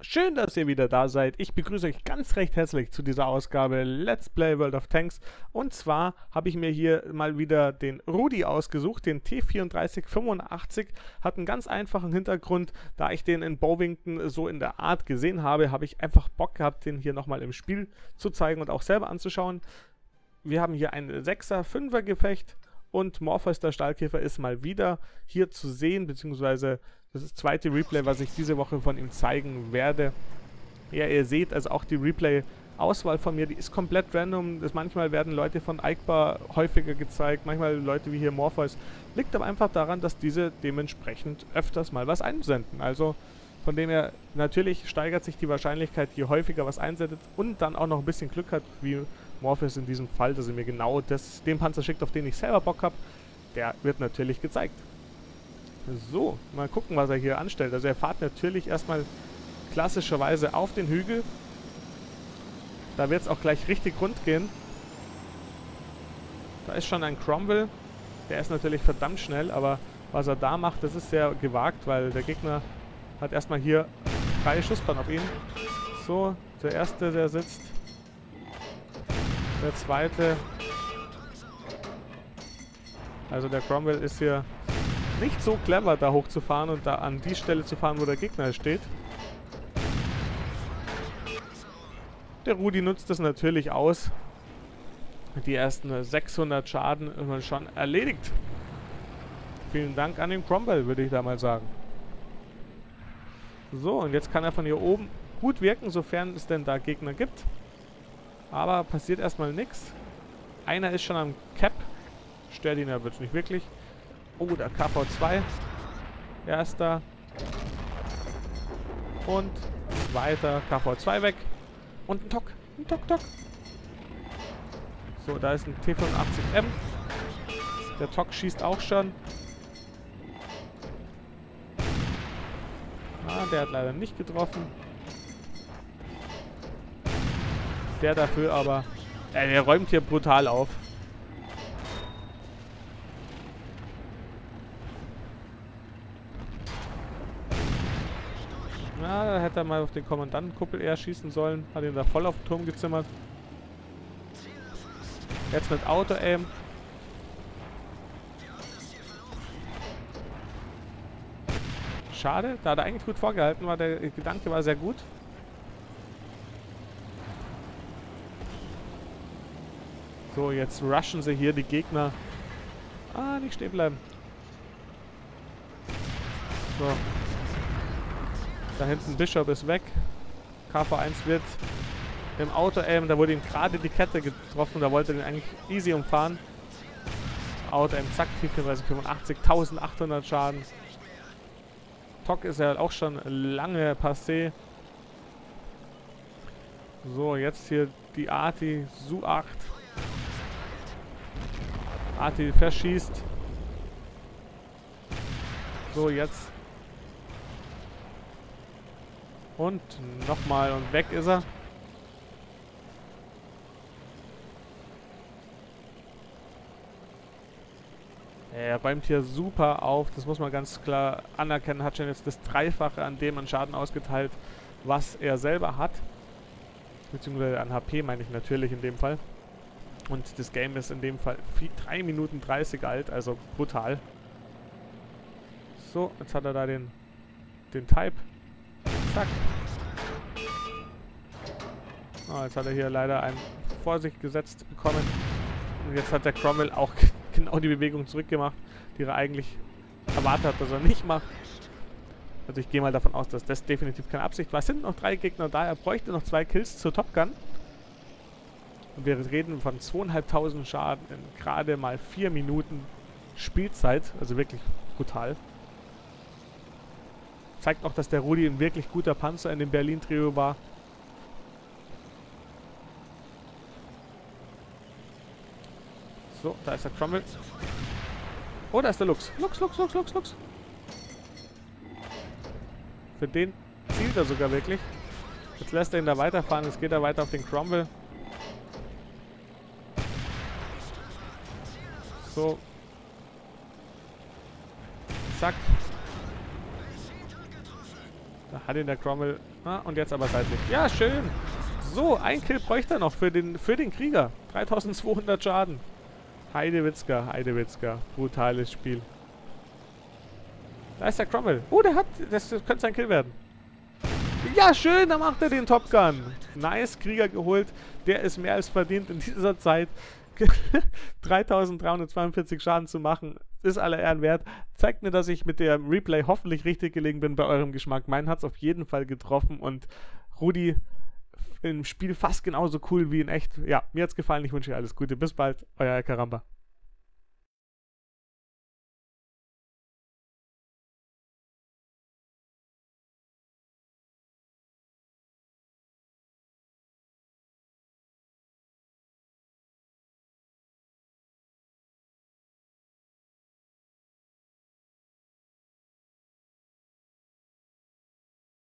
Schön, dass ihr wieder da seid. Ich begrüße euch ganz recht herzlich zu dieser Ausgabe Let's Play World of Tanks. Und zwar habe ich mir hier mal wieder den Rudi ausgesucht, den T3485. Hat einen ganz einfachen Hintergrund. Da ich den in Bovington so in der Art gesehen habe, habe ich einfach Bock gehabt, den hier nochmal im Spiel zu zeigen und auch selber anzuschauen. Wir haben hier ein 6er, 5er Gefecht. Und Morpheus der Stahlkäfer ist mal wieder hier zu sehen, beziehungsweise das ist das zweite Replay, was ich diese Woche von ihm zeigen werde. Ja, ihr seht, also auch die Replay-Auswahl von mir, die ist komplett random. Manchmal werden Leute von Eichbar häufiger gezeigt, manchmal Leute wie hier Morpheus. Liegt aber einfach daran, dass diese dementsprechend öfters mal was einsenden. Also von dem her, natürlich steigert sich die Wahrscheinlichkeit, je häufiger was einsendet und dann auch noch ein bisschen Glück hat, wie Morpheus in diesem Fall, dass er mir genau den Panzer schickt, auf den ich selber Bock habe, der wird natürlich gezeigt. So, mal gucken, was er hier anstellt. Also er fährt natürlich erstmal klassischerweise auf den Hügel. Da wird es auch gleich richtig rund gehen. Da ist schon ein Cromwell. Der ist natürlich verdammt schnell, aber was er da macht, das ist sehr gewagt, weil der Gegner hat erstmal hier freie Schussbahn auf ihn. So, der erste, der sitzt. Der zweite. Also der Cromwell ist hier nicht so clever, da hochzufahren und da an die Stelle zu fahren, wo der Gegner steht. Der Rudi nutzt das natürlich aus. Die ersten 600 Schaden schon erledigt. Vielen Dank an den Cromwell, würde ich da mal sagen. So, und jetzt kann er von hier oben gut wirken, sofern es denn da Gegner gibt. Aber passiert erstmal nichts. Einer ist schon am Cap. Stört ihn aber nicht wirklich. Oh, der KV2. Erster. Und zweiter KV2 weg. Und ein Tok. Ein Tok. So, da ist ein T85M. Der Tok schießt auch schon. Ah, der hat leider nicht getroffen. Der dafür aber... der räumt hier brutal auf. Na, da hätte er mal auf den Kommandantenkuppel eher schießen sollen. Hat ihn da voll auf den Turm gezimmert. Jetzt mit Auto-Aim. Schade, da hat er eigentlich gut vorgehalten. Der Gedanke war sehr gut. So, jetzt rushen sie hier die Gegner. Ah, nicht stehen bleiben. So. Da hinten Bishop ist weg. KV1 wird im Auto-Aim. Da wurde ihm gerade die Kette getroffen. Da wollte er den eigentlich easy umfahren. Auto-Aim, zack, Tiefenweise 85, 1800 Schaden. Tok ist ja auch schon lange passé. So, jetzt hier die Arti, Su-8. Arti verschießt. So, jetzt. Und nochmal und weg ist er. Er räumt hier super auf. Das muss man ganz klar anerkennen. Hat schon jetzt das Dreifache an dem an Schaden ausgeteilt, was er selber hat. Beziehungsweise an HP meine ich natürlich in dem Fall. Und das Game ist in dem Fall 3 Minuten 30 alt, also brutal. So, jetzt hat er da den Type. Zack. Oh, jetzt hat er hier leider einen Vorsicht gesetzt bekommen. Und jetzt hat der Cromwell auch genau die Bewegung zurückgemacht, die er eigentlich erwartet hat, dass er nicht macht. Also ich gehe mal davon aus, dass das definitiv keine Absicht war. Es sind noch 3 Gegner da. Er bräuchte noch 2 Kills zur Top Gun. Und wir reden von 2500 Schaden in gerade mal 4 Minuten Spielzeit. Also wirklich brutal. Zeigt auch, dass der Rudi ein wirklich guter Panzer in dem Berlin-Trio war. So, da ist der Cromwell. Oh, da ist der Lux. Lux. Für den zielt er sogar wirklich. Jetzt lässt er ihn da weiterfahren. Jetzt geht er weiter auf den Cromwell. So. Zack. Da hat ihn der Cromwell Ah, und jetzt aber seitlich. Ja, schön. So, ein Kill bräuchte er noch für den Krieger. 3200 Schaden. Heidewitzka, Heidewitzka. Brutales Spiel. Da ist der Cromwell. Oh, das könnte sein Kill werden. Ja, schön, da macht er den Top Gun. Nice, Krieger geholt. Der ist mehr als verdient in dieser Zeit. 3342 Schaden zu machen, ist aller Ehren wert. Zeigt mir, dass ich mit dem Replay hoffentlich richtig gelegen bin bei eurem Geschmack. Mein hat es auf jeden Fall getroffen und Rudi im Spiel fast genauso cool wie in echt. Ja, mir hat es gefallen. Ich wünsche euch alles Gute. Bis bald, euer Karamba.